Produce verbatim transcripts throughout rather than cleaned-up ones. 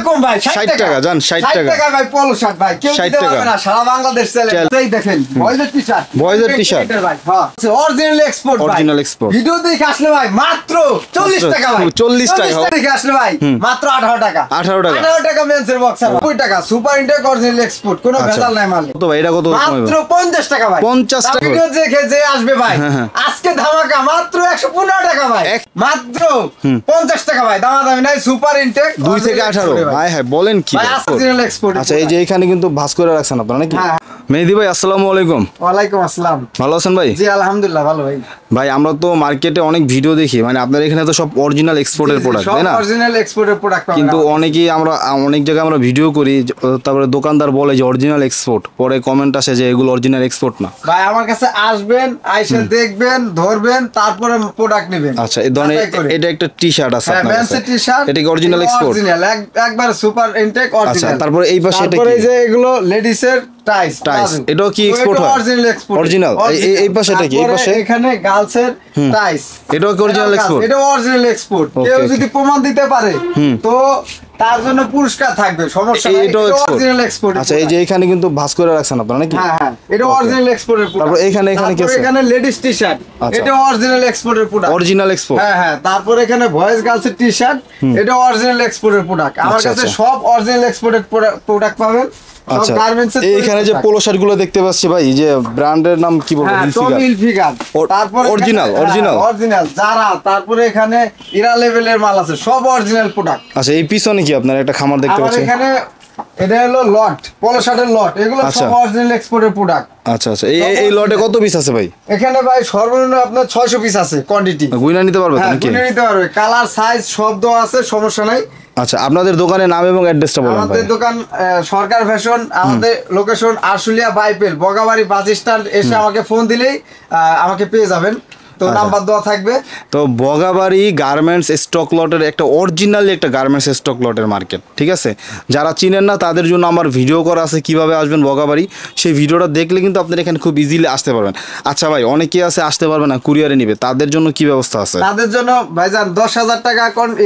কম ভাই ষাট টাকা জান ষাট টাকা টাকা ভাই পলো শার্ট ভাই কেউ দিতে পারবে না সারা বাংলাদেশ চলে এই দেখেন বয়েজের টি-শার্ট বয়েজের টি-শার্ট ভাই হ্যাঁ অরিজিনাল এক্সপোর্ট ভাই অরিজিনাল এক্সপোর্ট ভিডিও দেখে আসলে ভাই মাত্র চল্লিশ টাকা ভাই চল্লিশ টাকা দেখে আসলে ভাই মাত্র আঠারো টাকা আঠারো টাকা আঠারো টাকা মেন্সের বক্সার নব্বই টাকা সুপার ইনটেক অরিজিনাল এক্সপোর্ট কোনো ভেজাল নাই মালে কত ভাই এটা কত মাত্র পঞ্চাশ টাকা ভাই পঞ্চাশ টাকা ভিডিও দেখে যে আসবে ভাই আজকে ধামাকা মাত্র একশো পনেরো টাকা ভাই মাত্র পঞ্চাশ টাকা ভাই দামাদামি নাই সুপার ইনটেক দুই থেকে আঠারো হায় হায় বলেন কি অরিজিনাল এক্সপোর্ট আচ্ছা এই যে এখানে কিন্তু ভাঁজ করে রাখছেন আপনারা নাকি মেহেদী ভাই আসসালামু আলাইকুম ওয়ালাইকুম আসসালাম ভালো আছেন ভাই জি আলহামদুলিল্লাহ ভালো ভাই ভাই আমরা তো মার্কেটে অনেক ভিডিও দেখি মানে আপনার এখানে তো সব অরিজিনাল এক্সপোর্টের প্রোডাক্ট তাই না অরিজিনাল এক্সপোর্টের প্রোডাক্ট কিন্তু অনেকেই আমরা অনেক জায়গায় আমরা ভিডিও করি তারপরে দোকানদার বলে যে অরিজিনাল এক্সপোর্ট পরে কমেন্ট আসে যে এগুলো অরিজিনাল এক্সপোর্ট না ভাই আমার কাছে আসবেন আইসা দেখবেন ধরবেন তারপরে প্রোডাক্ট নেবেন আচ্ছা এই ধরনের এটা একটা টি-শার্ট আছে আপনার কাছে টি শার্ট এটা কি অরিজিনাল এক্সপোর্ট অরিজিনাল একবার সুপার ইনটেক অরিজিনাল আচ্ছা তারপরে এই পাশে এটা কি তারপরে যে এগুলো লেডিসের টাইস টাইস এটাও কি এক্সপোর্ট হয় অরিজিনাল এক্সপোর্ট অরিজিনাল এই পাশে এটা কি এই পাশে এখানে গার্লসের টাইস এটাও কি অরিজিনাল এক্সপোর্ট এটা অরিজিনাল এক্সপোর্ট কেউ যদি প্রমাণ দিতে পারে তো তার জন্য পুরস্কার থাকবে সমস্যা নাই এটা অরিজিনাল এক্সপোর্ট আচ্ছা এই যে এখানে কিন্তু ভাঁজ করে রাখছেন আপনারা নাকি হ্যাঁ হ্যাঁ এটা অরিজিনাল এক্সপোর্টের প্রোডাক্ট তারপর এখানে এখানে কি আছে এখানে লেডিস টি-শার্ট এটা অরিজিনাল এক্সপোর্টের প্রোডাক্ট অরিজিনাল এক্সপোর্ট হ্যাঁ হ্যাঁ তারপর এখানে বয়েজ গার্লসের টি-শার্ট এটা অরিজিনাল এক্সপোর্টের প্রোডাক্ট আমার কাছে সব অরিজিনাল এক্সপোর্টের প্রোডাক্ট পাবেন আচ্ছা এইখানে যে পোলো শার্ট গুলো দেখতে পাচ্ছি ভাই এই যে ব্র্যান্ডের নাম কি বলবো হিলফিগার তারপর অরিজিনাল অরিজিনাল অরিজিনাল যারা তারপরে এখানে ইরা লেভেলের মাল আছে সব অরিজিনাল প্রোডাক্ট আচ্ছা এই পিছনে কি আপনার একটা খামার দেখতে পাচ্ছি এখানে এটা হলো লট পোলো শার্টের লট এগুলো সব অরিজিনাল এক্সপোর্টের প্রোডাক্ট আচ্ছা আচ্ছা এই এই লটে কত পিস আছে ভাই এখানে ভাই সর্বনিম্ন আপনার ছয়শো পিস আছে কোয়ান্টিটি গুইনা নিতে পারবে নাকি গুইনা নিতে পারবে কালার সাইজ সব দেওয়া আছে সমস্যা নাই আচ্ছা আপনাদের দোকানের নাম এবং অ্যাড্রেসটা বলুন আমাদের দোকান সরকার ফ্যাশন আমাদের location Ashulia Baipail Bogabari bus stand এসে আমাকে ফোন দিলেই আমাকে পেয়ে যাবেন তো নাম্বার দেওয়া থাকবে তো বগাবাড়ি গার্মেন্টস স্টক লটের একটা অরিজিনালি একটা গার্মেন্টস স্টক লটের মার্কেট ঠিক আছে যারা চিনেন না তাদের জন্য আমার ভিডিও করা আছে কিভাবে আসবেন বগাবাড়ি সেই ভিডিওটা দেখলে কিন্তু আপনারা এখানে খুব ইজিলি আসতে পারবেন আচ্ছা ভাই অনেকেই আছে আসতে পারবে না কুরিয়ারে নিবে তাদের জন্য কি ব্যবস্থা আছে তাদের জন্য ভাইজান দশ হাজার টাকা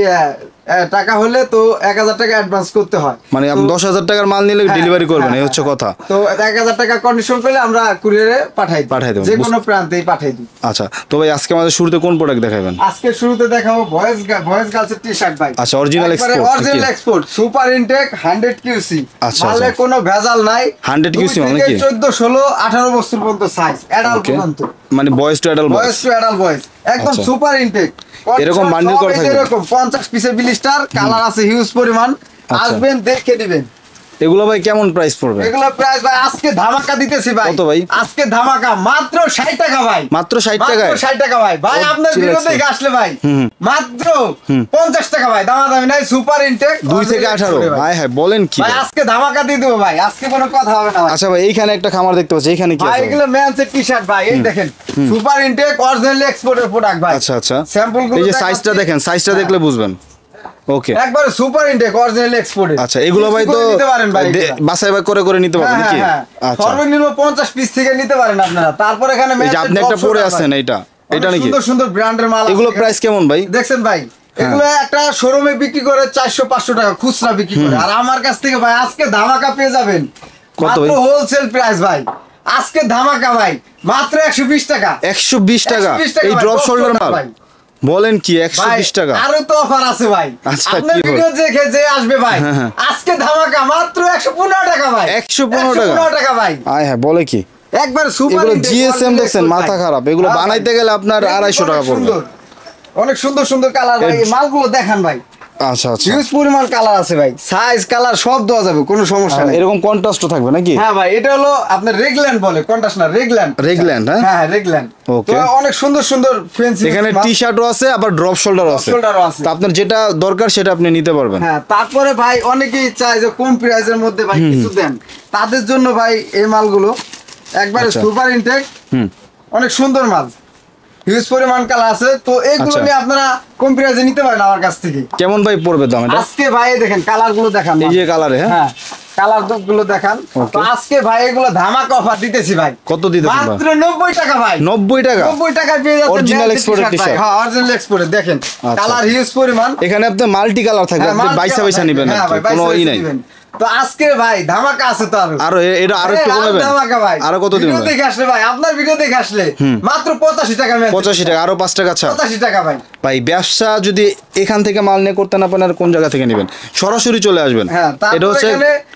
টাকা হলে তো এক হাজার টাকা অ্যাডভান্স করতে হয় মানে আপনি দশ হাজার টাকার মাল নিলে ডেলিভারি করবেন এই হচ্ছে কথা তো এক হাজার টাকা কন্ডিশন করলে আমরা কুরিয়ারে পাঠাই পাঠাই দেব যে কোনো প্রান্তেই পাঠাই দিই আচ্ছা তো ভাই আজকে আমাদের শুরুতে কোন প্রোডাক্ট দেখাবেন আজকে শুরুতে দেখাবো বয়েজ বয়েজ গার্লসের টি-শার্ট ভাই আচ্ছা original export original export super intact hundred QC আচ্ছা মালে কোনো ভেজাল নাই হান্ড্রেড কিউসি মানে কি চোদ্দ ষোলো আঠারো বছর পর্যন্ত সাইজ অ্যাডাল্ট পর্যন্ত মানে boys to adult boys to adult boys একদম সুপার ইনটেক এরকম বান্ডিল করা থাকে এরকম পঞ্চাশ পিসের ব্লিস্টার কালার আছে হিউজ পরিমাণ আসবেন দেখে দিবেন এগুলো ভাই কেমন প্রাইস পড়বে এগুলো প্রাইস ভাই আজকে ধামাকা দিতেছি ভাই কত ভাই আজকে ধামাকা মাত্র ষাট টাকা ভাই মাত্র ষাট টাকা মাত্র ষাট টাকা ভাই ভাই আপনার ভিডিও দেখে আসলে ভাই মাত্র পঞ্চাশ টাকা ভাই দামাদামি নাই সুপার ইনটেক দুই থেকে আঠারো হায় হায় বলেন কি ভাই আজকে ধামাকা দিয়ে দেব ভাই আজকে কোনো কথা হবে না আচ্ছা ভাই এইখানে একটা খামার দেখতে পাচ্ছি এখানে কি আছে ভাই এগুলো মেন্সের টি-শার্ট ভাই এই দেখেন সুপার ইনটেক অরিজিনাল এক্সপোর্টের প্রোডাক্ট ভাই আচ্ছা আচ্ছা স্যাম্পল গুলো এই যে সাইজটা দেখেন সাইজটা দেখলে বুঝবেন ওকে একবার সুপার ইনটেক অরিজিনাল এক্সপোর্টের আচ্ছা এগুলো ভাই তো নিতে পারেন ভাই বাছাই বাই করে করে নিতে পারবেন নাকি আচ্ছা সর্বনিম্ন পঞ্চাশ পিস থেকে নিতে পারেন আপনারা তারপর এখানে এই যে আপনি একটা পরে আছেন এইটা এটা নাকি সুন্দর সুন্দর ব্র্যান্ডের মাল এগুলো প্রাইস কেমন ভাই দেখছেন ভাই এগুলো একটা শোরুমে বিক্রি করে চারশো পাঁচশো টাকা খুচরা বিক্রি করে আর আমার কাছ থেকে ভাই আজকে ধামাকা পেয়ে যাবেন কত ভাই হোলসেল প্রাইস ভাই আজকে ধামাকা ভাই মাত্র একশো বিশ টাকা একশো বিশ টাকা এই ড্রপ শোল্ডার মাল বলেন কি একশো বিশ টাকা আরো তো অফার আছে ভাই আপনার ভিডিও দেখে যে আসবে ভাই আজকে ধামাকা মাত্র একশো পনেরো টাকা ভাই একশো পনেরো টাকা ভাই আয় হ্যাঁ বলে কি একবার সুপার এগুলো জিএসএম দেখছেন মাথা খারাপ এগুলো বানাইতে গেলে আপনার আড়াইশো টাকা পড়বে অনেক সুন্দর সুন্দর কালার ভাই মালগুলো দেখান ভাই আচ্ছা আচ্ছা হিউজ পরিমাণ কালার আছে ভাই সাইজ কালার সব দেওয়া যাবে কোনো সমস্যা নেই এরকম কন্ট্রাস্টও থাকবে নাকি হ্যাঁ ভাই এটা হলো আপনার রেগল্যান্ড বলে কন্ট্রাস্ট না রেগল্যান্ড রেগল্যান্ড হ্যাঁ হ্যাঁ রেগল্যান্ড ওকে অনেক সুন্দর সুন্দর ফ্যান্সি এখানে টি-শার্টও আছে আবার ড্রপ শোল্ডারও আছে তো আপনার যেটা দরকার সেটা আপনি নিতে পারবেন হ্যাঁ তারপরে ভাই অনেকেই চায় যে কম প্রাইসের মধ্যে ভাই কিছু দেন তাদের জন্য ভাই এই মালগুলো একবারে সুপার ইনটেক অনেক সুন্দর মাল হিউজ পরিমাণ কালার আছে তো এইগুলো নিয়ে আপনারা কম প্রাইসে নিতে পারেন আমার কাছ থেকে কেমন ভাই পড়বে দাম এটা আজকে ভাই দেখেন কালার গুলো দেখান এই যে কালারে হ্যাঁ কালার গুলো দেখান। তো আজকে ভাই এগুলো ধামাকা অফার দিতেছি ভাই। কত দিতেছেন ভাই? মাত্র নব্বই টাকা ভাই। নব্বই টাকা? নব্বই টাকা পেয়ে যাচ্ছেন অরিজিনাল এক্সপোর্টেড টি-শার্ট। হ্যাঁ অরিজিনাল এক্সপোর্টেড দেখেন কালার হিউজ পরিমাণ। এখানে আপনি মাল্টি কালার থাকবে, আপনি বাইসা বাইসা নেবেন, কোনো ই নাই। তো আজকে ভাই ধামাকা আছে তো আরো আরো এটা আরো একটু কমাবেন। ধামাকা ভাই। আরো কত দিবেন ভিডিও দেখে আসলে ভাই, আপনার ভিডিও দেখে আসলে মাত্র পঁচাশি টাকা মেন। পঁচাশি টাকা আরো পাঁচ টাকা ছাড়। পঁচাশি টাকা ভাই। ভাই ব্যবসা যদি এখান থেকে মাল নিয়ে করতে না পারেন, আর কোন জায়গা থেকে নেবেন? সরাসরি চলে আসবেন। হ্যাঁ এটা হচ্ছে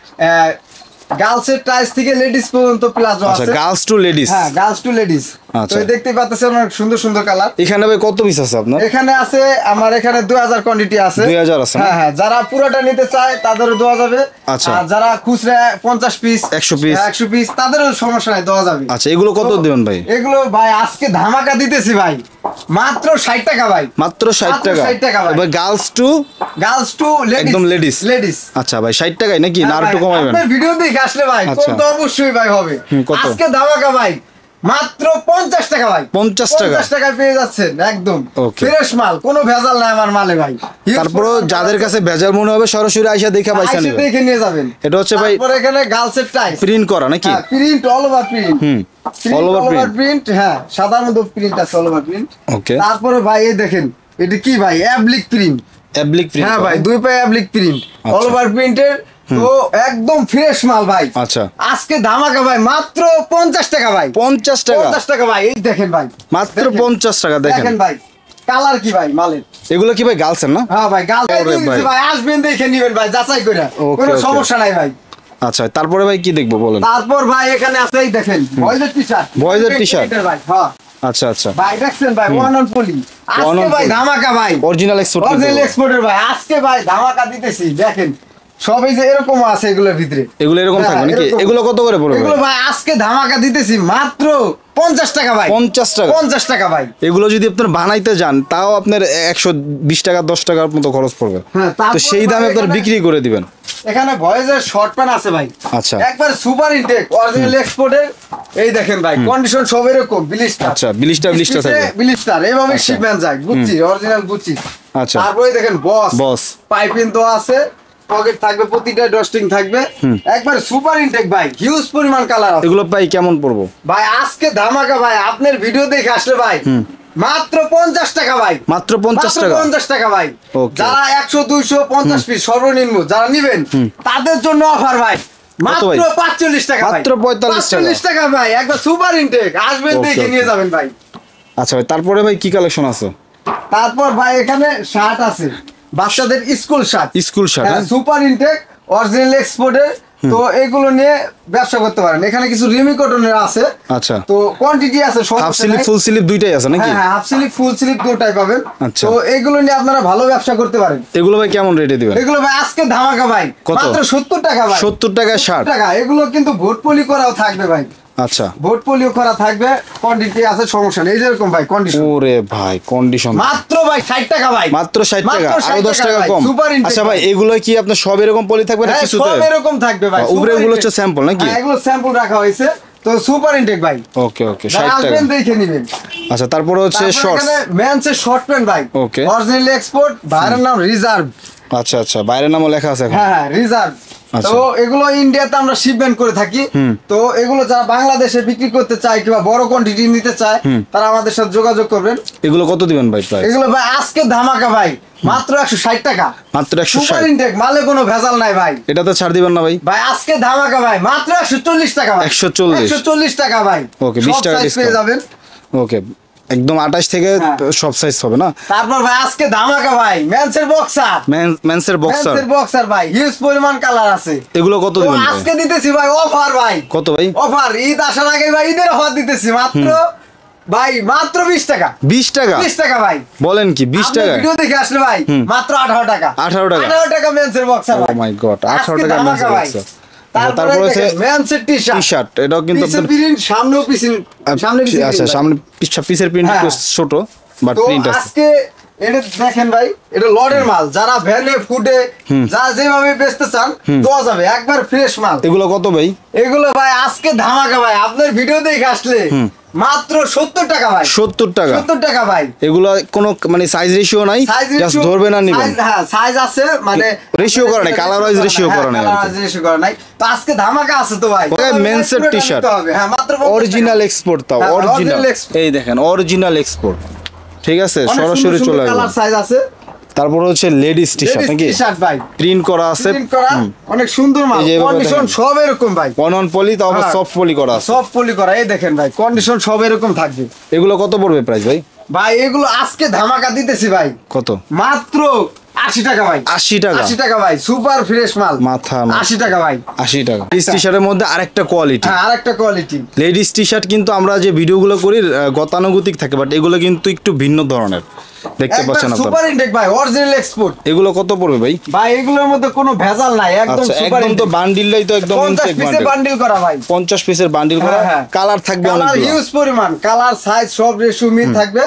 গার্লসের টাইস থেকে লেডিস পর্যন্ত প্লাজো আছে। আচ্ছা গার্লস টু লেডিস। হ্যাঁ গার্লস টু লেডিস। আচ্ছা তো দেখতে পাচ্ছেন অনেক সুন্দর সুন্দর কালার। এখানে ভাই কত পিস আছে আপনার? এখানে আছে আমার এখানে দুই হাজার কোয়ান্টিটি আছে। দুই হাজার আছে? হ্যাঁ হ্যাঁ, যারা পুরোটা নিতে চায় তাদেরও দেওয়া যাবে। আচ্ছা। আর যারা খুচরা পঞ্চাশ পিস একশো পিস একশো পিস তাদেরও সমস্যা নাই, দেওয়া যাবে। আচ্ছা এগুলো কত দিবেন ভাই? এগুলো ভাই আজকে ধামাকা দিতেছি ভাই, মাত্র ষাট টাকা ভাই। মাত্র ষাট টাকা? ষাট টাকা ভাই। ভাই girls to girls to ladies. একদম লেডিস লেডিস। আচ্ছা ভাই ষাট টাকায় নাকি, না আর একটু কমাবেন? আপনার ভিডিও দেখে আসলে ভাই আচ্ছা। কম তো অবশ্যই ভাই হবে। কত? আজকে ধামাকা ভাই মাত্র পঞ্চাশ টাকা ভাই। পঞ্চাশ টাকা? পঞ্চাশ টাকায় পেয়ে যাচ্ছেন একদম Okay. ফ্রেশ মাল, কোনো ভেজাল নাই আমার মালে ভাই। তারপরে যাদের কাছে ভেজাল মনে হবে সরাসরি আইসা দেখে পয়সা আইসা নেবেন। দেখে নিয়ে যাবেন। এটা হচ্ছে ভাই তারপর এখানে গার্লসের টাই প্রিন্ট করা নাকি? Print all over print. হুম all all over over print। Print. হ্যাঁ সাদার মধ্যে প্রিন্ট আছে, অল ওভার প্রিন্ট। ওকে তারপরে ভাই এই দেখেন এটা কি ভাই, অ্যাবলিক প্রিন্ট। অ্যাবলিক প্রিন্ট? হ্যাঁ ভাই দুই পায়ে অ্যাবলিক প্রিন্ট, অল ওভার প্রিন্টের। তো একদম ফ্রেশ মাল ভাই। আচ্ছা আজকে ধামাকা ভাই মাত্র পঞ্চাশ টাকা ভাই। পঞ্চাশ টাকা? পঞ্চাশ টাকা ভাই। এই দেখেন ভাই মাত্র পঞ্চাশ টাকা। দেখেন দেখেন ভাই কালার কি ভাই মালের। এগুলো কি ভাই গার্লসের না? হ্যাঁ ভাই গাল ওরে ভাই। ভাই আসবেন দেখে নিবেন ভাই যাচাই করে, Okay, কোনো okay. সমস্যা নাই ভাই। আচ্ছা তারপরে ভাই কি দেখবো বলেন? তারপর ভাই এখানে আছে এই দেখেন বয়েজের টি-শার্ট। বয়েজের টি-শার্ট? ভাই হ্যাঁ আচ্ছা আচ্ছা ভাই দেখছেন ভাই ওয়ান অন পলি। আজকে on ভাই poly। ধামাকা ভাই, অরিজিনাল এক্সপোর্ট? অরিজিনাল এক্সপোর্টের ভাই। আজকে ভাই ধামাকা দিতেছি দেখেন, সবই যে এরকম আছে এগুলোর ভিতরে। এগুলো এরকম হ্যাঁ, থাকবে নাকি? এরকম। এগুলো কত করে পড়বে? এগুলো ভাই আজকে ধামাকা দিতেছি মাত্র পঞ্চাশ টাকা ভাই। পঞ্চাশ টাকা? পঞ্চাশ টাকা ভাই। এগুলো যদি আপনার বানাইতে যান তাও আপনার একশো বিশ টাকা দশ টাকার মতো খরচ পড়বে। হ্যাঁ, তো তারপর সেই দামে ভাই আপনার এখানে- বিক্রি করে দিবেন। এখানে ভয়েজের শর্ট প্যান্ট আছে ভাই। আচ্ছা একবার সুপার ইনটেক অরিজিনাল এক্সপোর্টের। এই দেখেন ভাই কন্ডিশন সব এরকম ব্লিস্টার। আচ্ছা ব্লিস্টার ব্লিস্টার থাকবে? ব্লিস্টার এইভাবে আচ্ছা। শিপমেন্ট যায় গুচি, অরিজিনাল গুচি। আচ্ছা তারপরে দেখেন বস বস পাইপিং তো আছে, পকেট থাকবে, প্রতিটা ডস্টিং থাকবে। একবার সুপার ইনটেক ভাই, হিউজ পরিমাণ কালার আছে এগুলো পাই কেমন পড়বো ভাই। আজকে ধামাকা ভাই, আপনার ভিডিও দেখে আসলে ভাই মাত্র পঞ্চাশ টাকা ভাই। মাত্র পঞ্চাশ টাকা? পঞ্চাশ টাকা ভাই। Okay. যারা একশো দুইশো পঞ্চাশ পিস সর্বনিম্ন যারা নিবেন তাদের জন্য অফার ভাই মাত্র ভাই? পাঁচচল্লিশ টাকা ভাই। মাত্র পঁয়তাল্লিশ টাকা? পঁয়তাল্লিশ টাকা ভাই, একবার সুপার ইনটেক আসবেন Okay, দেখে okay. নিয়ে যাবেন ভাই। আচ্ছা ভাই তারপরে ভাই কি কালেকশন আছে? তারপর ভাই এখানে শার্ট আছে, বাচ্চাদের স্কুল শার্ট। School shirt? হ্যাঁ সুপার ইনটেক অরিজিনাল এক্সপোর্টের। তো এগুলো নিয়ে ব্যবসা করতে পারেন। এখানে কিছু রিমি কটনের আছে। আচ্ছা তো কোয়ান্টিটি আছে সব। হাফ স্লিপ ফুল স্লিপ দুইটাই আছে নাকি? হ্যাঁ হাফ স্লিপ ফুল স্লিপ দুটাই পাবেন। আচ্ছা। তো এগুলো নিয়ে আপনারা ভালো ব্যবসা করতে পারেন। এগুলো ভাই কেমন রেটে দিবেন? এগুলো ভাই আজকে ধামাকা ভাই কত? মাত্র সত্তর টাকা ভাই। সত্তর টাকায় শার্ট? টাকা। এগুলো কিন্তু ভোট পলি করাও থাকবে ভাই। আচ্ছা ভোট পলিও করা থাকবে, কোয়ান্টিটি আছে, সমস্যা নেই। এই যেরকম ভাই কন্ডিশন ওরে ভাই কন্ডিশন মাত্র ভাই ষাট টাকা ভাই। মাত্র ষাট টাকা? মাত্র ষাট আরো দশ টাকা ভাই, কম? সুপার ইনটেক আচ্ছা ভাই এগুলো কি আপনার সব এরকম পলি থাকবে না হ্যাঁ, কিছুতে? সব এরকম থাকবে ভাই। উপরে সুপার এগুলো ইনটেক। হচ্ছে স্যাম্পল নাকি? হ্যাঁ, এগুলো স্যাম্পল রাখা হয়েছে। তো সুপার ইনটেক ভাই। ওকে ওকে যারা ষাট টাকা। আসবেন দেখে নেবেন। আচ্ছা তারপরে হচ্ছে তারপর শর্টস? এখানে মেন্সের শর্ট প্যান্ট ভাই। Okay. অরিজিনাল এক্সপোর্ট, বাইরের নাম রিজার্ভ। আচ্ছা আচ্ছা বাইরের নামও লেখা আছে এখন? হ্যাঁ হ্যাঁ রিজার্ভ। আচ্ছা। তো এগুলো ইন্ডিয়াতে আমরা শিপমেন্ট করে থাকি। তো এগুলো যারা বাংলাদেশে বিক্রি করতে চায় কিংবা বড় কোয়ান্টিটি নিতে চায় তারা আমাদের সাথে যোগাযোগ করবেন। এগুলো কত দিবেন ভাই প্রাইস? এগুলো ভাই আজকে ধামাকা ভাই মাত্র একশো ষাট টাকা। মাত্র একশো সুপার ষাট? ইনটেক মালে কোনো ভেজাল নাই ভাই। এটাতে ছাড় দিবেন না ভাই? ভাই আজকে ধামাকা ভাই মাত্র একশো চল্লিশ টাকা ভাই। একশো চল্লিশ? একশো চল্লিশ টাকা ভাই। ওকে বিশ সব টাকা size পেয়ে ডিসকাউন্ট? যাবেন। ওকে একদম আঠাশ থেকে হ্যাঁ। সব সাইজ হবে না? তারপর ভাই আজকে ধামাকা ভাই মেন্সের বক্সার। মেন্সের বক্সার? মেন্সের বক্সার ভাই হিউজ পরিমাণ কালার আছে। এগুলো কত তো দিবেন ভাই? আজকে দিতেছি ভাই অফার ভাই। কত ভাই? অফার ঈদ আসার আগে ভাই ঈদের অফার দিতেছি মাত্র ভাই মাত্র বিশ টাকা। বিশ টাকা? বিশ টাকা ভাই। বলেন কি বিশ আপনি টাকা? ভিডিও দেখে আসলে ভাই মাত্র আঠারো টাকা। আঠারো টাকা? আঠারো টাকা মেন্সের বক্সার ও ভাই। মাই গড আঠারো আজকে টাকা ধামাকা মেন্সের ভাই। বক্সার? তারপরে তারপরে হচ্ছে দেখেন মেন্সের টি-শার্ট। টি-শার্ট এটাও কিন্তু পিসের আপনার প্রিন্ট সামনেও পিস সামনে পিস আচ্ছা সামনে পিস- পিসের প্রিন্ট হ্যাঁ। একটু ছোট বাট তো প্রিন্ট আছে। আজকে এটা দেখেন ভাই, এটা লটের মাল, যারা ভ্যানে ফুটে যা যেভাবে বেচতে চান দেওয়া যাবে, একবার ফ্রেশ মাল। এগুলো কত ভাই? এগুলো ভাই আজকে ধামাকা ভাই, আপনার ভিডিও দেখে আসলে মাত্র সত্তর টাকা ভাই। সত্তর টাকা? সত্তর টাকা ভাই। এগুলো কোনো মানে সাইজ রেশিও নাই, জাস্ট ধরবেন আর নেবেন? হ্যাঁ সাইজ আছে, মানে রেশিও করা নাই, কালার ওয়াইজ রেশিও করা নাই, কালার ওয়াইজ রেশিও করা নাই। তো আজকে ধামাকা আছে তো ভাই, মেন্সের টি-শার্ট, হ্যাঁ মাত্র অরিজিনাল এক্সপোর্ট, তাও অরিজিনাল। এই দেখেন অরিজিনাল এক্সপোর্ট, ঠিক আছে, সরাসরি চলে আসবে। কালার সাইজ আছে। তারপর হচ্ছে লেডিস টি-শার্ট নাকি? টি-শার্ট ভাই প্রিন্ট করা আছে, প্রিন্ট করা, অনেক সুন্দর মাল, কন্ডিশন সব এরকম ভাই। ওয়ান অন পলি, তাও আবার সফট পলি করা আছে, সফট পলি করা। এই দেখেন ভাই, কন্ডিশন সব এরকম থাকবে। এগুলো কত পড়বে প্রাইস ভাই? ভাই এগুলো আজকে ধামাকা দিতেছি ভাই। কত? মাত্র আশি টাকা ভাই। আশি টাকা? আশি টাকা ভাই, সুপার ফ্রেশ মাল, মাথা আশি টাকা ভাই। আশি টাকা। লেডিস টি-শার্টের মধ্যে আরেকটা কোয়ালিটি, হ্যাঁ আরেকটা কোয়ালিটি। লেডিস টি-শার্ট কিন্তু আমরা যে ভিডিওগুলো করি গতানুগতিক থাকে, বাট এগুলো কিন্তু একটু ভিন্ন ধরনের, দেখতে পাচ্ছেন আপনারা। সুপার ইনটেক ভাই, অরিজিনাল এক্সপোর্ট। এগুলো কত পড়বে ভাই? ভাই এগুলোর মধ্যে কোনো ভেজাল নাই, একদম আচ্ছা, সুপার একদম তো ইনটেক। বান্ডিলটাই তো একদম পঞ্চাশ ইনটেক পিসের বান্ডিল করা ভাই, পঞ্চাশ পিসের বান্ডিল করা। হ্যাঁ, হ্যাঁ। কালার থাকবে কালার অনেকগুলো, হিউজ পরিমাণ, কালার সাইজ সব রেশিও মিল থাকবে।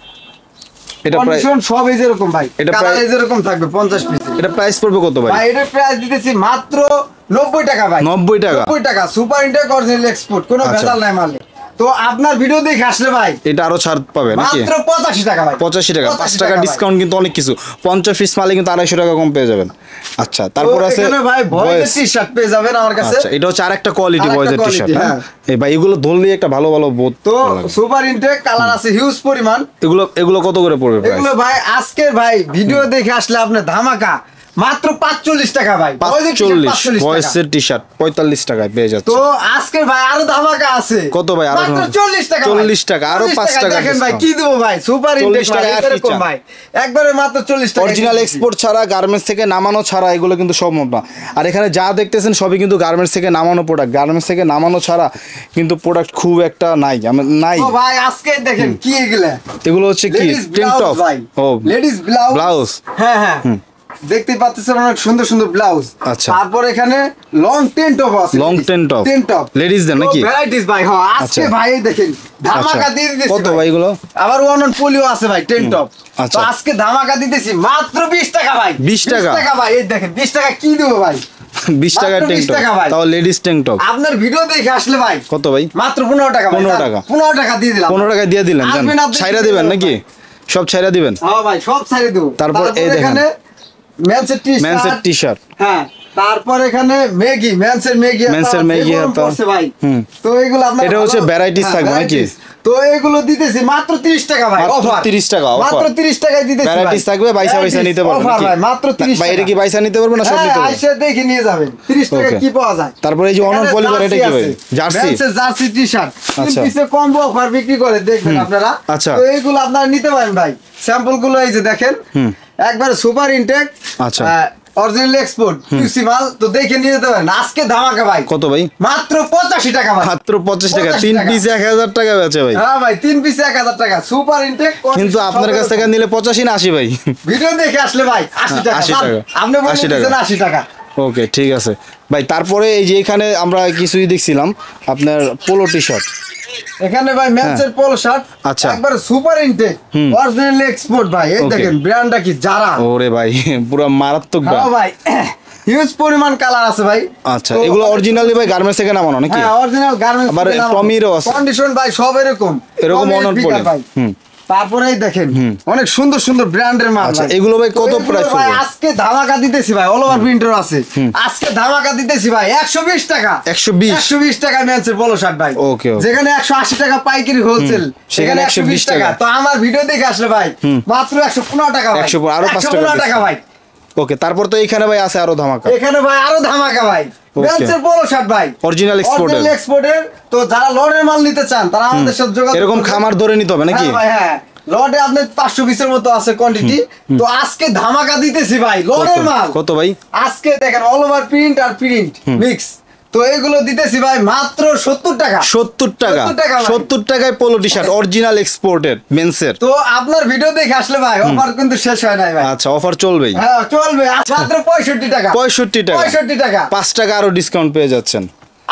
এটা প্রায়, কন্ডিশন সব এই যেরকম ভাই, এটা কালার প্রায়- এই যেরকম থাকবে পঞ্চাশ পিস। এটা প্রাইস পড়বে কত ভাই? ভাই এটার প্রাইস দিতেছি মাত্র নব্বই টাকা ভাই। নব্বই টাকা? নব্বই টাকা, সুপার ইনটেক অরিজিনাল এক্সপোর্ট, কোনো আচ্ছা। ভেজাল নাই মালে। তো আপনার ভিডিও দেখে আসলে ভাই এটা আরো ছাড় পাবে নাকি? মাত্র পঁচাশি টাকা ভাই। পঁচাশি টাকা, পাঁচ টাকা ভাই। ডিসকাউন্ট, কিন্তু অনেক কিছু। পঞ্চাশ পিস মালে কিন্তু আড়াইশো টাকা কম পেয়ে যাবেন। আচ্ছা, তারপর তো আছে এখানে ভাই বয়েজের টি-শার্ট পেয়ে যাবেন আমার কাছে। আচ্ছা, এটা হচ্ছে আরেকটা কোয়ালিটি আরেকটা বয়েজের টি-শার্ট। quality, হ্যাঁ, হ্যাঁ। এই ভাই এগুলো ধরলে একটা ভালো ভালো বোধ তো লাগে। সুপার ইনটেক কালার আছে হিউজ পরিমাণ। এগুলো এগুলো কত করে পড়বে প্রাইস? এগুলো ভাই আজকের ভাই ভিডিও দেখে আসলে আপনার ধামাকা মাত্র পাঁচচল্লিশ টাকা ভাই। পাঁচচল্লিশ, বয়েজের টি-শার্ট পঁয়তাল্লিশ টাকায় পেয়ে যাচ্ছে। তো আজকের ভাই আরো ধামাকা আছে। কত ভাই? আরো মাত্র চল্লিশ টাকা। চল্লিশ টাকা, আরো পাঁচ টাকা দেখেন ভাই discount। কি দেবো ভাই, সুপার ইনটেক চল্লিশ টাকা আর কি এরকম চান? ভাই, একবারে মাত্র চল্লিশ টাকা। অরিজিনাল এক্সপোর্ট ছাড়া, গার্মেন্টস থেকে নামানো ছাড়া এগুলো কিন্তু সম্ভব না। আর এখানে যা দেখতেছেন সবই কিন্তু গার্মেন্টস থেকে নামানো প্রোডাক্ট। গার্মেন্টস থেকে নামানো ছাড়া কিন্তু প্রোডাক্ট খুব একটা নাই, আমার নাই। ও ভাই আজকে দেখেন কি এগুলা, এগুলো হচ্ছে কি লেডিস টেন্ট ব্লাউজ টপ? ভাই, ও লেডিস ব্লাউজ। ব্লাউজ, হ্যাঁ হ্যাঁ, দেখতে পাচ্ছেন অনেক সুন্দর সুন্দর ব্লাউজ। আচ্ছা। তারপর এখানে লং টেন টপ আছে, long ten top, ten top ladies দেন নাকি? ভ্যারাইটিস ভাই। হ্যাঁ আজকে আচ্ছা। ভাই দেখেন ধামাকা আচ্ছা, দিয়ে দিতেছি। কত ভাই এগুলো? আবার ওয়ান অন পোলিও আছে ভাই, টেন টপ। আচ্ছা। তো আজকে ধামাকা দিতেছি মাত্র বিশ টাকা ভাই। বিশ টাকা? টাকা ভাই, এই দেখেন বিশ টাকা কি দেবো ভাই, বিশ টাকা মাত্র টেন্ট বিশ টপ, টাকা ভাই। তাও লেডিস টেন্ট টপ। আপনার ভিডিও দেখে আসলে ভাই কত ভাই? মাত্র পনেরো টাকা ভাই। পনেরো টাকা? পনেরো টাকা দিয়ে দিলাম। পনেরো টাকা দিয়ে দিলেন, জান আসবেন আপনি ছাইরা কি দিবেন দেবেন নাকি? ভাই? সব ছাইরা দিবেন? হ্যাঁ ভাই সব ছাড়িয়ে দেবো। তারপর এই দেখেন এখানে মেন্সের টি-শার্ট, মেন্সের টি-শার্ট, হ্যাঁ। তারপর এখানে ম্যাগি, মেন্সের ম্যাগি, মেন্সের ম্যাগি হাতা। ভাই। হুম। তো এগুলো আপনার এটা হচ্ছে ভালো- varieties হ্যাঁ, থাকবে নাকি? varieties। তো এগুলো দিতেছি মাত্র তিরিশ টাকা ভাই, মাত্র অফার তিরিশ টাকা offer। মাত্র তিরিশ টাকায় দিতেছি ভাই। ভ্যারাইটিস থাকবে, বাইসা বাইসা নিতে পারবেন অফার নাকি? ভাই, মাত্র তিরিশ ভাই, টাকা। এটা কি বাইসা নিতে পারবেন না সব হ্যাঁ, নিতে পারবেন? আইসা দেখে নিয়ে যাবেন তিরিশ টাকা Okay। কি পাওয়া যায়। তারপরে এই যে অনন এখানে পলিগর, এটা কি ভাই? আছে। জার্সি? ভ্যান্সের জার্সি টি-শার্ট তিন আচ্ছা। পিসে কম্বো অফার বিক্রি করে, দেখবেন আপনারা। আচ্ছা। তো এইগুলো আপনারা নিতে পারেন ভাই। স্যাম্পল গুলো এই যে দেখেন, একবারে সুপার ইনটেক, আচ্ছা। অরিজিনাল এক্সপোর্ট ইউসি মাল। তো দেখে নিয়ে যেতে পারেন আজকে ধামাকা ভাই। কত ভাই? মাত্র পঁচাশি টাকা ভাই। মাত্র পঁচিশ টাকা, পঁচাশি তিন টাকা। পিস এক হাজার টাকা বেচে ভাই। হ্যাঁ ভাই, তিন পিসে এক হাজার টাকা, সুপার ইনটেক। কিন্তু আপনার কাছ থেকে নিলে পঁচাশি না আশি ভাই? ভিডিও দেখে আসলে ভাই আশি টাকা। আশি টাকা। আপনি আশি টাকা। বলছেন আশি টাকা। ওকে, ঠিক আছে ভাই। তারপরে এই যে এখানে আমরা কিছুই দেখছিলাম আপনার পোলো টি শার্ট। এখানে ভাই মেন্সের পোলো শার্ট, আচ্ছা। একবার সুপার ইনটেক, অরিজিনাল এক্সপোর্ট ভাই। এই Okay. দেখেন ব্র্যান্ডটা কি, যারা। ওরে ভাই পুরো মারাত্মক হ্যাঁ ব্র্যান্ড। ভাই, হিউজ পরিমাণ কালার আছে ভাই। আচ্ছা, এগুলো অরিজিনালি ভাই গার্মেন্টস থেকে নামানো নাকি? হ্যাঁ, অরিজিনাল গার্মেন্টস। আবার টমিরও আছে। কন্ডিশন ভাই সব এরকম এরকম টমির অনন ফিগার পলি। ভাই। হুম। তারপরে এই দেখেন অনেক সুন্দর সুন্দর ব্র্যান্ডের মাল আচ্ছা, ভাই। এগুলো ভাই তো কত এগুলো প্রাইস ভাই পড়বে? আজকে ধামাকা দিতেছি ভাই, অল ওভার প্রিন্টার আছে। আজকে ধামাকা দিতেছি ভাই একশো বিশ টাকা। একশো বিশ? একশো বিশ টাকা মেন্সের পোলো শার্ট ভাই। Okay, okay. যেখানে একশো আশি টাকা পাইকারি হোলসেল, সেখানে একশো বিশ টাকা। তো আমার ভিডিও দেখে আসলে ভাই মাত্র একশো পনেরো টাকা ভাই। একশো আরো পাঁচ একশো টাকা পনেরো টাকা ভাই। ওকে, তারপর তো এখানে ভাই আছে আরো ধামাকা। এখানে ভাই আরো ধামাকা ভাই, মেন্সের পোলো শার্ট ভাই, অরিজিনাল এক্সপোর্টের। অরিজিনাল এক্সপোর্টের। তো যারা লটের মাল নিতে চান তারা আমাদের সাথে যোগাযোগ এরকম করবেন। খামার ধরে নিতে হবে নাকি? হ্যাঁ ভাই, হ্যাঁ। লটে আপনার পাঁচশো পিসের মতো আছে কোয়ান্টিটি। তো আজকে ধামাকা দিতেছি ভাই লটের মাল। কত ভাই? আজকে দেখেন অল ওভার প্রিন্ট আর প্রিন্ট মিক্স। তো এগুলো দিতেছি ভাই মাত্র সত্তর টাকা। সত্তর টাকা? সত্তর টাকা ভাই। সত্তর টাকায় পোলো টি শার্ট অরিজিনাল এক্সপোর্টের মেন্সের। তো আপনার ভিডিও দেখে আসলে ভাই অফার কিন্তু শেষ হয় নাই ভাই। আচ্ছা, অফার চলবেই? হ্যাঁ চলবে, মাত্র পঁয়ষট্টি টাকা। পঁয়ষট্টি টাকা? পঁয়ষট্টি টাকা। পাঁচ টাকা আরো ডিসকাউন্ট পেয়ে যাচ্ছেন।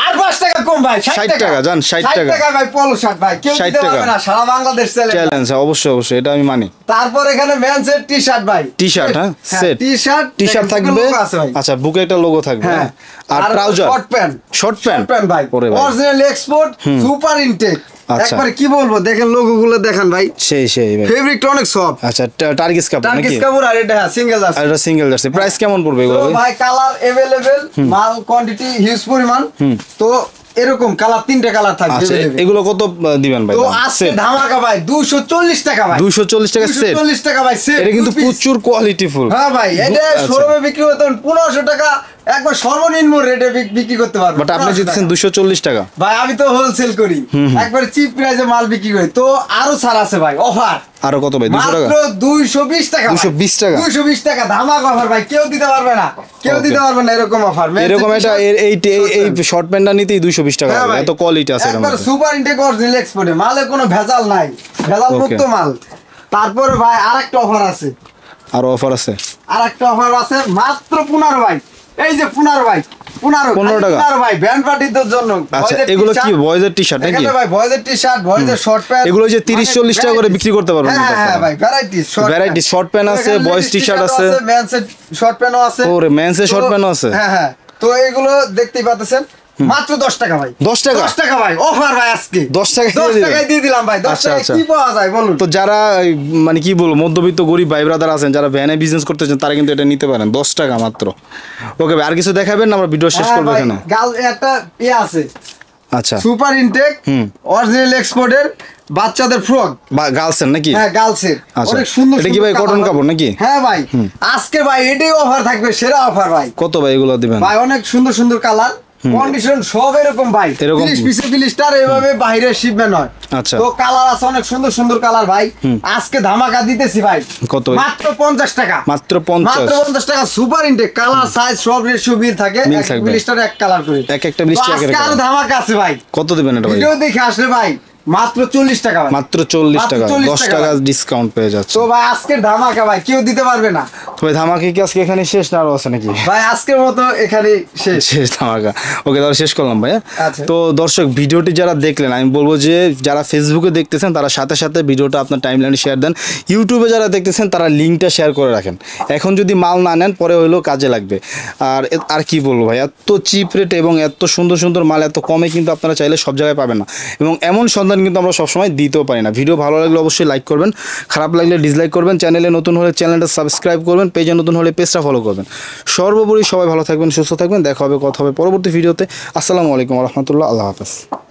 আর পাঁচ টাকা কম ভাই, ষাট টাকা জান, ষাট ষাট টাকা। টাকা ভাই পলো শার্ট ভাই, কেউ ষাট দিতে টাকা। পারবে না, সারা বাংলাদেশ চ্যালেঞ্জ। চ্যালেঞ্জ, অবশ্যই অবশ্যই, এটা আমি মানি। তারপর এখানে মেন্সের টি শার্ট ভাই, টি শার্ট, হ্যাঁ set T shirt, T shirt থাকবে, আছে ভাই। আচ্ছা বুকে একটা লোগো থাকবে, হ্যাঁ, আর trouser, short pant, short pant pant ভাই, ওরে ভাই, অরিজিনাল এক্সপোর্ট, সুপার ইনটেক। আচ্ছা। একবার কি বলবো, দেখেন লোগো গুলো দেখেন ভাই, সেই সেই ভাই। ফেব্রিকটা অনেক সফট। আচ্ছা, টার্কিস কাপড় নাকি? টার্কিশ কাপড়, আর এটা সিঙ্গেল আর আছে। এটা সিঙ্গেল জার্সি। প্রাইস কেমন পড়বে এগুলো তো ভাই? ভাই কালার अवेलेबल, মাল কোয়ান্টিটি হিউজ পরিমাণ। তো এরকম কালার, তিনটা কালার থাকবে। আচ্ছা, এগুলো কত দিবেন ভাই? তো আজকে ধামাকা ভাই, দুইশো চল্লিশ টাকা ভাই, দুইশো চল্লিশ টাকা সেট। দুইশো চল্লিশ টাকা ভাই সেট। এটা কিন্তু প্রচুর কোয়ালিটি ফুল। হ্যাঁ ভাই, এটা শোরুমে বিক্রি হতো পনেরোশো টাকা, একবার সর্বনিম্ন রেটে বিক্রি করতে পারবো। বাট আপনি দিচ্ছেন দুইশো চল্লিশ টাকা। ভাই আমি তো হোলসেল করি, একবার চিপ প্রাইসে মাল বিক্রি করি। তো আরো ছাড় আছে ভাই, অফার। আরো কত ভাই? দুইশো টাকা, মাত্র দুইশো বিশ টাকা। দুইশো বিশ টাকা, দুইশো বিশ টাকা ধামাকা অফার ভাই, কেউ দিতে পারবে না, কেউ দিতে পারবে না এরকম অফার। এরকম একটা এই এই শর্ট প্যান্টটা নিতেই দুইশো বিশ টাকা, এত কোয়ালিটি আছে এর একবার মধ্যে। সুপার ইনটেক অরিজিনাল এক্সপোর্টে, মালে কোনো ভেজাল নাই, ভেজাল মুক্ত মাল। তারপরে ভাই আরেকটা অফার আছে, আরো অফার আছে, আরেকটা অফার আছে মাত্র পনেরো ভাই। এই যে পনেরো ভাই, পনেরো পনেরো টাকা পনেরো ভাই, ব্যান্ড পার্টিদের জন্য। আচ্ছা, এগুলো কি বয়েজের টি শার্ট নাকি? এখানে ভাই বয়েজের টি শার্ট, বয়েজের শর্ট প্যান্ট, এগুলো যে তিরিশ চল্লিশ টাকা করে বিক্রি করতে পারবেন। হ্যাঁ হ্যাঁ ভাই, variety short variety short pant আছে, বয়েজ টি শার্ট আছে, মেন্সের শর্ট প্যান্টও আছে। ওরে মেন্সের শর্ট প্যান্টও আছে। হ্যাঁ হ্যাঁ, তো এগুলো দেখতেই পাচ্ছেন মাত্র দশ টাকা ভাই। দশ টাকা? দশ টাকা ভাই, অফার ভাই আজকে। দশ টাকা দশ টাকায় দিয়ে দিলাম ভাই। দশ আচ্ছা, টাকায় আচ্ছা। কি পাওয়া যায় বলুন? তো যারা এই মানে কি বলবো মধ্যবিত্ত গরিব ভাই ব্রাদার আছেন, যারা ভ্যানে বিজনেস করতে চান, তারা কিন্তু এটা নিতে পারেন দশ টাকা মাত্র। ওকে ভাই, আর কিছু দেখাবেন না, আমরা ভিডিও শেষ হ্যাঁ করবো ভাই, এখানে। গাল একটা ইয়ে আছে, আচ্ছা, সুপার ইনটেক অরিজিনাল এক্সপোর্টের বাচ্চাদের ফ্রক, গার্লসের নাকি? হ্যাঁ গার্লসের, আচ্ছা, অনেক সুন্দর। এটা কি ভাই কটন কাপড় নাকি? হ্যাঁ ভাই, আজকে ভাই এটাই অফার থাকবে, সেরা অফার ভাই। কত ভাই এগুলো দিবেন ভাই অনেক সুন্দর সুন্দর কালার, কন্ডিশন সব এরকম ভাই, এরকম তিরিশ পিসে তিরিশ টার এভাবে বাইরে শিপমেন্ট হয়। আচ্ছা, তো কালার আছে অনেক সুন্দর সুন্দর কালার ভাই, আজকে ধামাকা দিতেছি ভাই। কত ভাই? মাত্র পঞ্চাশ টাকা, মাত্র পঞ্চাশ, মাত্র পঞ্চাশ টাকা। সুপার ইনটেক, কালার সাইজ সব রেশিও মিল থাকে, মিল এক থাকবে। ব্লিস্টার এক কালার করে, এক একটা ব্লিস্টার এক আজকে একটা আরো কালার। ধামাকা আছে ভাই। কত দিবেন এটা ভাই? ভিডিও দেখে আসলে ভাই মাত্র চল্লিশ টাকা ভাই, মাত্র চল্লিশ মাত্র টাকা, চল্লিশ দশ টাকা টাকা ভাই। ডিসকাউন্ট পেয়ে যাচ্ছে। তো ভাই আজকের ধামাকা ভাই, কেউ দিতে পারবে না তো ভাই ধামাকা কি আজকে এখানে শেষ না আরো আছে নাকি? ভাই, আজকের মতো এখানে শেষ। শেষ ধামাকা। ওকে, তাহলে শেষ করলাম ভাই। আচ্ছা। তো দর্শক, ভিডিওটি যারা দেখলেন, আমি বলবো যে যারা ফেসবুকে দেখতেছেন তারা সাথে সাথে ভিডিওটা আপনার টাইমলাইনে শেয়ার দেন। ইউটিউবে যারা দেখতেছেন তারা লিঙ্কটা শেয়ার করে রাখেন। এখন যদি মাল না নেন পরে হইলেও কাজে লাগবে। আর আর কি বলবো ভাই, এত চিপ রেট এবং এত সুন্দর সুন্দর মাল এত কমে কিন্তু আপনারা চাইলে সব জায়গায় পাবেন না, এবং এমন সন্ধান কিন্তু আমরা সবসময় দিতেও পারি না। ভিডিও ভালো লাগলে অবশ্যই লাইক করবেন, খারাপ লাগলে ডিসলাইক করবেন। চ্যানেলে নতুন হলে চ্যানেলটা সাবস্ক্রাইব করবেন, পেজে নতুন হলে পেজটা ফলো করবেন। সর্বোপরি সবাই ভালো থাকবেন, সুস্থ থাকবেন। দেখা হবে, কথা হবে পরবর্তী ভিডিওতে। আসসালামু আলাইকুম রহমতুল্লাহ, আল্লাহ হাফেজ।